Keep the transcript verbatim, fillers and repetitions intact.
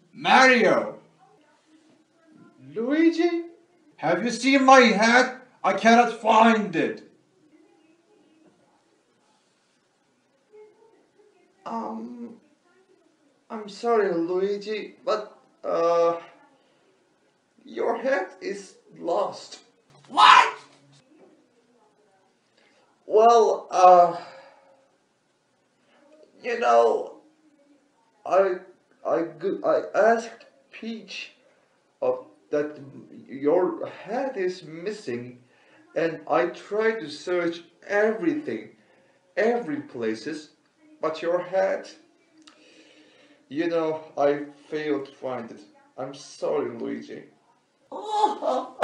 Mario! Luigi? Have you seen my hat? I cannot find it. Um, I'm sorry, Luigi, but, uh, your hat is lost. What? Well, uh, you know, I, I, go- I asked Peach of that your hat is missing, and I tried to search everything, every places, but your hat, you know, I failed to find it. I'm sorry, Luigi.